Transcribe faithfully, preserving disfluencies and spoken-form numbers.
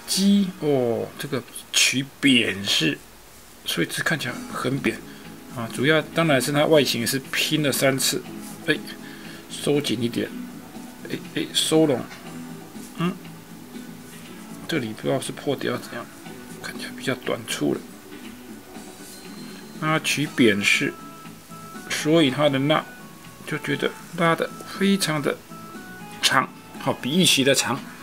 鸡哦，这个取扁式，所以这看起来很扁啊。主要当然是它外形是拼了三次，哎，收紧一点，哎哎，收拢，嗯，这里不知道是破掉怎样，看起来比较短促了。它取扁式，所以它的钠就觉得拉的非常的长，好，比预期的长。